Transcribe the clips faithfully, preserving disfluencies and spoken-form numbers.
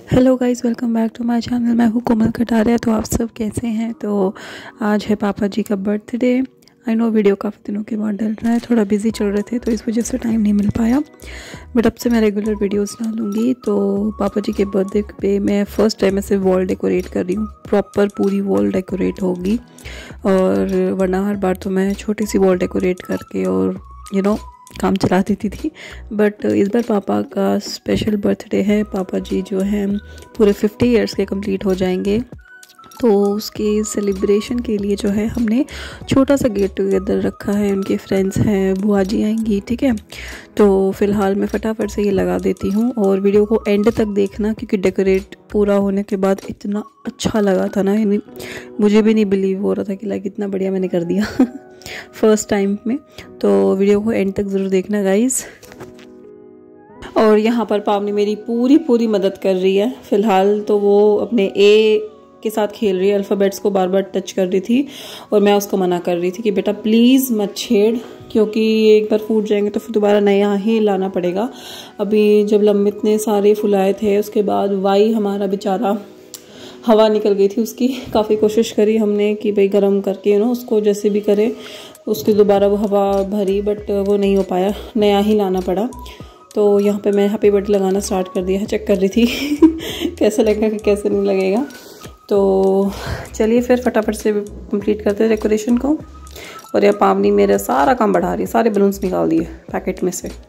Hello guys, welcome back to my channel. मैं हूँ कोमल कटारिया। तो आप सब कैसे हैं? तो आज है पापा जी का बर्थडे। आई नो वीडियो काफ़ी दिनों के बाद डल रहा है, थोड़ा बिजी चल रहे थे तो इस वजह से टाइम नहीं मिल पाया, बट अब से मैं रेगुलर वीडियोस डालूंगी। तो पापा जी के बर्थडे पे मैं फ़र्स्ट टाइम ऐसे वॉल डेकोरेट कर रही हूँ, प्रॉपर पूरी वॉल डेकोरेट होगी। और वरना हर बार तो मैं छोटी सी वॉल डेकोरेट करके और यू you नो know, काम चला देती थी। बट इस बार पापा का स्पेशल बर्थडे है। पापा जी जो हैं पूरे फिफ्टी इयर्स के कंप्लीट हो जाएंगे, तो उसके सेलिब्रेशन के लिए जो है हमने छोटा सा गेट टुगेदर रखा है। उनके फ्रेंड्स हैं, बुआ जी आएंगी, ठीक है। तो फ़िलहाल मैं फटाफट से ये लगा देती हूँ और वीडियो को एंड तक देखना, क्योंकि डेकोरेट पूरा होने के बाद इतना अच्छा लगा था ना, यानी मुझे भी नहीं बिलीव हो रहा था कि लाइक इतना बढ़िया मैंने कर दिया फर्स्ट टाइम में। तो वीडियो को एंड तक ज़रूर देखना गाइज़। और यहाँ पर पावनी मेरी पूरी पूरी मदद कर रही है। फ़िलहाल तो वो अपने ए के साथ खेल रही है, अल्फ़ाबेट्स को बार बार टच कर रही थी और मैं उसको मना कर रही थी कि बेटा प्लीज़ मत छेड़, क्योंकि एक बार फूट जाएंगे तो फिर दोबारा नया ही लाना पड़ेगा। अभी जब लम्बित ने सारे फुलाए थे उसके बाद वाई हमारा बेचारा, हवा निकल गई थी उसकी। काफ़ी कोशिश करी हमने कि भाई गर्म करके यू नो उसको जैसे भी करे उसकी दोबारा वो हवा भरी, बट वो नहीं हो पाया, नया ही लाना पड़ा। तो यहाँ पे मैं हैप्पी बर्थडे लगाना स्टार्ट कर दिया है, चेक कर रही थी कैसे लगेगा कि कैसे नहीं लगेगा। तो चलिए फिर फटाफट से कंप्लीट करते हैं डेकोरेशन को। और यह पावनी मेरा सारा काम बढ़ा रही है, सारे बलून्स निकाल दिए पैकेट में से।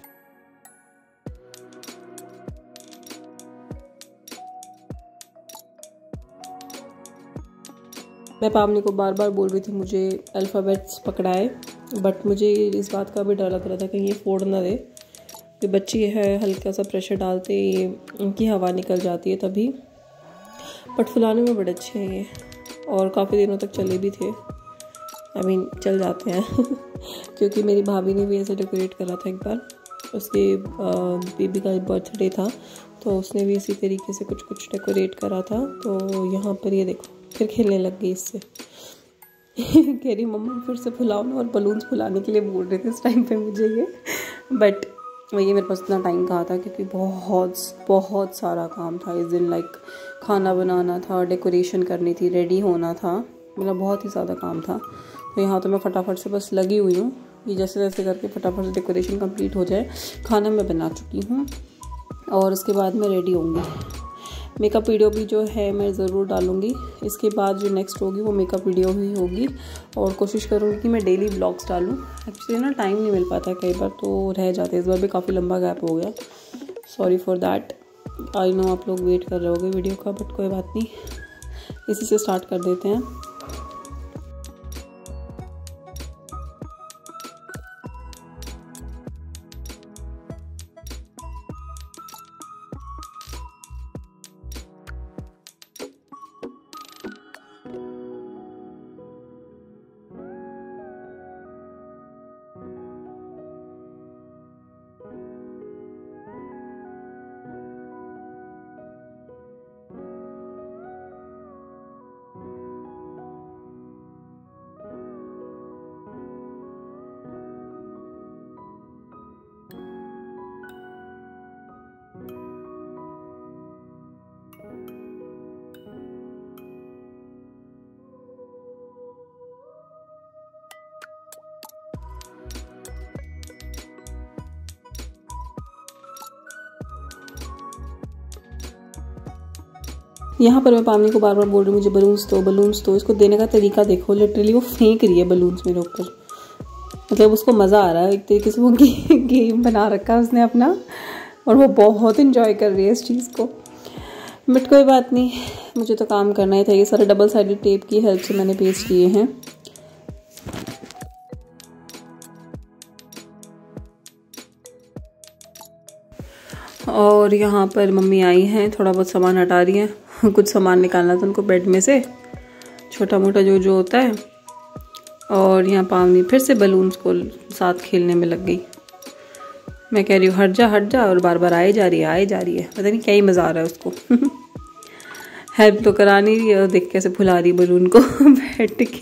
मैं पावनी को बार बार बोल रही थी मुझे अल्फ़ाबेट्स पकड़ाए, बट मुझे इस बात का भी डर लग रहा था कहीं ये फोड़ ना दे। ये बच्ची है, हल्का सा प्रेशर डालते ये उनकी हवा निकल जाती है तभी। बट फुलाने में बड़े अच्छे हैं ये, और काफ़ी दिनों तक चले भी थे, आई I मीन mean, चल जाते हैं क्योंकि मेरी भाभी ने भी ऐसे डेकोरेट करा था एक बार, उसके बेबी का बर्थडे था तो उसने भी इसी तरीके से कुछ कुछ डेकोरेट करा था। तो यहाँ पर ये देखो फिर खेलने लग गई इससे कह रही मम्मा फिर से फुलाओ ना, और बलून्स फुलाने के लिए बोल रहे थे इस टाइम पे मुझे ये। बट वही मेरे पास इतना टाइम कहाँ था, क्योंकि बहुत बहुत सारा काम था इस दिन। लाइक खाना बनाना था, डेकोरेशन करनी थी, रेडी होना था, मतलब बहुत ही ज़्यादा काम था। तो यहाँ तो मैं फटाफट से बस लगी हुई हूँ कि जैसे जैसे करके फटाफट से डेकोरेशन कंप्लीट हो जाए। खाना मैं बना चुकी हूँ और उसके बाद मैं रेडी होंगी। मेकअप वीडियो भी जो है मैं ज़रूर डालूँगी। इसके बाद जो नेक्स्ट होगी वो मेकअप वीडियो ही होगी, और कोशिश करूँगी कि मैं डेली ब्लॉग्स डालूँ। एक्चुअली ना टाइम नहीं मिल पाता कई बार, तो रह जाते हैं। इस बार भी काफ़ी लंबा गैप हो गया, sorry for that. I know आप लोग वेट कर रहे होगे वीडियो का, बट कोई बात नहीं, इसी से स्टार्ट कर देते हैं। यहाँ पर मैं पावनी को बार बार बोल रही हूँ मुझे बलून्स दो बलून्स दो। इसको देने का तरीका देखो, लिटरली वो फेंक रही है बलून्स मेरे ऊपर। मतलब उसको मज़ा आ रहा है, एक तरीके से वो गे, गेम बना रखा है उसने अपना, और वो बहुत इंजॉय कर रही है इस चीज़ को। बट कोई बात नहीं, मुझे तो काम करना ही था। ये सारे डबल साइडेड टेप की हेल्प से मैंने पेस्ट किए हैं। और यहाँ पर मम्मी आई हैं, थोड़ा बहुत सामान हटा रही हैं कुछ सामान निकालना था उनको बेड में से, छोटा मोटा जो जो होता है। और यहाँ पावनी फिर से बलून्स को साथ खेलने में लग गई। मैं कह रही हूँ हट जा हट जा, और बार बार आए जा रही है आए जा रही है, पता नहीं क्या ही मज़ा आ रहा है उसको हेल्प तो करा नहीं रही है, और देख कैसे फुला रही बलून को बैठ के।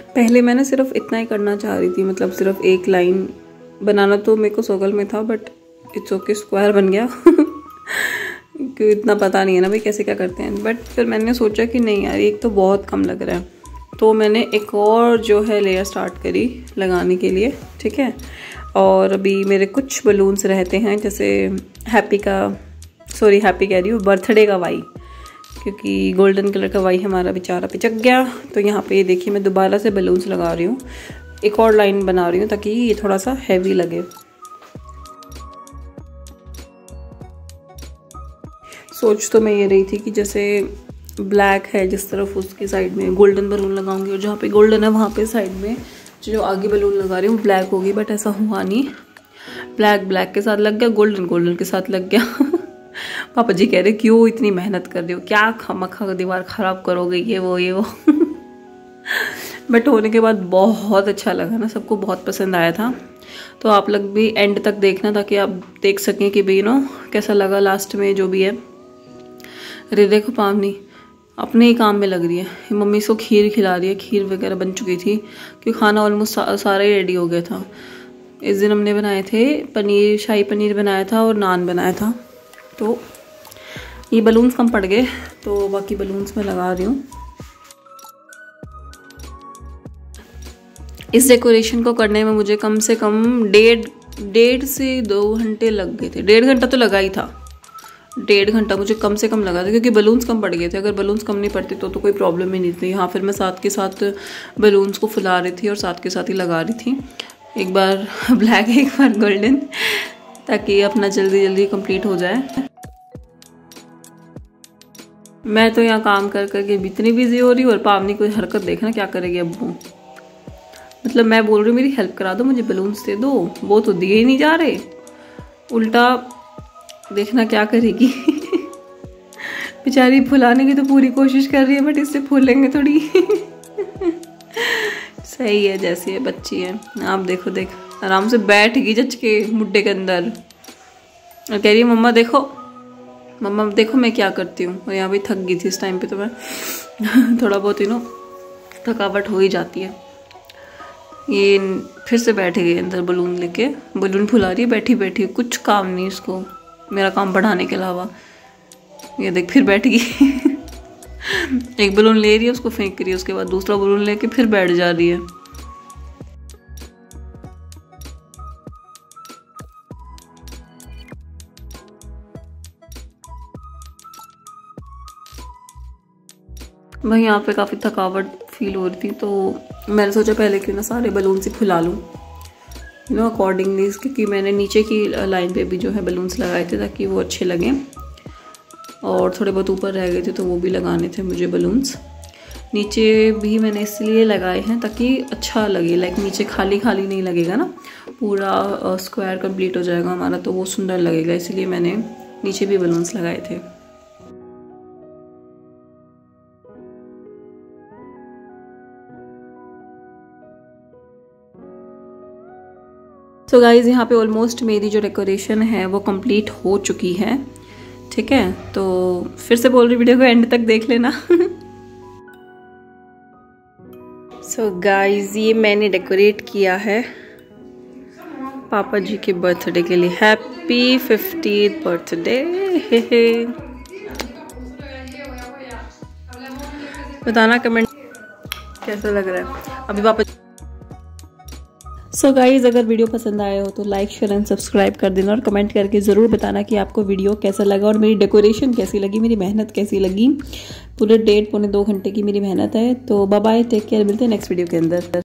पहले मैंने सिर्फ इतना ही करना चाह रही थी, मतलब सिर्फ एक लाइन बनाना तो मेरे को सोगल में था, बट इट्स ओके स्क्वायर बन गया क्योंकि इतना पता नहीं है ना भाई कैसे क्या करते हैं। बट फिर मैंने सोचा कि नहीं यार एक तो बहुत कम लग रहा है, तो मैंने एक और जो है लेयर स्टार्ट करी लगाने के लिए, ठीक है। और अभी मेरे कुछ बलून्स रहते हैं, जैसे हैप्पी का सॉरी हैप्पी कह रही हूँ बर्थडे का वाई, क्योंकि गोल्डन कलर का वाई हमारा बेचारा पिचक गया। तो यहाँ पे देखिए मैं दोबारा से बलून्स लगा रही हूँ, एक और लाइन बना रही हूँ ताकि ये थोड़ा सा हैवी लगे। सोच तो मैं ये रही थी कि जैसे ब्लैक है जिस तरफ उसकी साइड में गोल्डन बलून लगाऊंगी, और जहाँ पे गोल्डन है वहाँ पे साइड में जो आगे बलून लगा रही हूँ ब्लैक होगी, बट ऐसा हुआ नहीं। ब्लैक ब्लैक के साथ लग गया, गोल्डन गोल्डन के साथ लग गया पापा जी कह रहे क्यों इतनी मेहनत कर रही हो, क्या खामखा दीवार खराब करोगे, ये वो ये वो बट होने के बाद बहुत अच्छा लगा ना, सबको बहुत पसंद आया था। तो आप लोग भी एंड तक देखना ताकि आप देख सकें कि भाई नो कैसा लगा लास्ट में जो भी है। अरे देखो पावनी अपने ही काम में लग रही है, मम्मी इसको खीर खिला रही है, खीर वगैरह बन चुकी थी क्योंकि खाना ऑलमोस्ट सा, सारा ही रेडी हो गया था। इस दिन हमने बनाए थे पनीर, शाही पनीर बनाया था और नान बनाया था। तो ये बलून्स कम पड़ गए तो बाकी बलून्स मैं लगा रही हूँ। इस डेकोरेशन को करने में मुझे कम से कम डेढ़ डेढ़ से दो घंटे लग गए थे। डेढ़ घंटा तो लगा ही था, डेढ़ घंटा मुझे कम से कम लगा था क्योंकि बलून्स कम पड़ गए थे। अगर बलून्स कम नहीं पड़ते तो तो कोई प्रॉब्लम ही नहीं थी। हाँ फिर मैं साथ के साथ बलून्स को फुला रही थी और साथ के साथ ही लगा रही थी, एक बार ब्लैक एक बार गोल्डन, ताकि अपना जल्दी जल्दी कंप्लीट हो जाए। मैं तो यहाँ काम कर करके इतनी बिजी हो रही हूँ और पावनी कोई हरकत देखना क्या करेगी अब्बू। मतलब मैं बोल रही हूँ मेरी हेल्प करा दो, मुझे बलून्स दे दो, वो तो दिए ही नहीं जा रहे, उल्टा देखना क्या करेगी बेचारी फुलाने की तो पूरी कोशिश कर रही है बट इससे फूलेंगे थोड़ी सही है जैसी है बच्ची है। आप देखो देख आराम से बैठ गई जच के मुड्डे के अंदर और कह रही है मम्मा देखो मम्मा देखो मैं क्या करती हूँ। और यहाँ भी थक गई थी इस टाइम पे, तो मैं थोड़ा बहुत यू नो थकावट हो ही जाती है। ये फिर से बैठ गई अंदर बलून लेके, बलून फुला रही है बैठी बैठी, कुछ काम नहीं इसको मेरा काम बढ़ाने के अलावा। ये देख फिर बैठ गई एक बलून ले रही है उसको फेंक रही है, उसके बाद दूसरा बलून लेके फिर बैठ जा रही है। भाई यहाँ पे काफ़ी थकावट फील हो रही थी, तो मैंने सोचा पहले क्यों ना सारे बलून से फुला लूँ यू नो अकॉर्डिंगली, क्योंकि मैंने नीचे की लाइन पे भी जो है बलून्स लगाए थे ताकि वो अच्छे लगें, और थोड़े बहुत ऊपर रह गए थे तो वो भी लगाने थे मुझे बलून्स। नीचे भी मैंने इसलिए लगाए हैं ताकि अच्छा लगे, लाइक नीचे खाली खाली नहीं लगेगा ना, पूरा स्क्वायर कंप्लीट हो जाएगा हमारा तो वो सुंदर लगेगा, इसीलिए मैंने नीचे भी बलून्स लगाए थे। तो गाइज़ यहाँ पे ऑलमोस्ट मेरी जो डेकोरेशन है वो कंप्लीट हो चुकी है, ठीक है। तो फिर से बोल रही वीडियो को एंड तक देख लेना सो so गाइज़ ये मैंने डेकोरेट किया है पापा जी के बर्थडे के लिए। हैप्पी फिफ्टीथ बर्थडे बताना कमेंट कैसा लग रहा है अभी पापा। सो so गाइज़ अगर वीडियो पसंद आया हो तो लाइक शेयर एंड सब्सक्राइब कर देना और कमेंट करके ज़रूर बताना कि आपको वीडियो कैसा लगा और मेरी डेकोरेशन कैसी लगी, मेरी मेहनत कैसी लगी। पूरे डेढ़ पौने दो घंटे की मेरी मेहनत है। तो बाय बाय, टेक केयर, मिलते हैं नेक्स्ट वीडियो के अंदर।